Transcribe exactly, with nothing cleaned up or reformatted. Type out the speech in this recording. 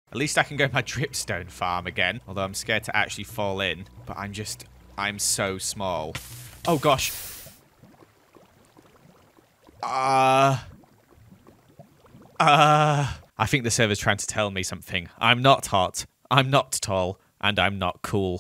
At least I can go my dripstone farm again. Although I'm scared to actually fall in. But I'm just... I'm so small. Oh, gosh. Uh... Uh... I think the server's trying to tell me something. I'm not hot. I'm not tall. And I'm not cool.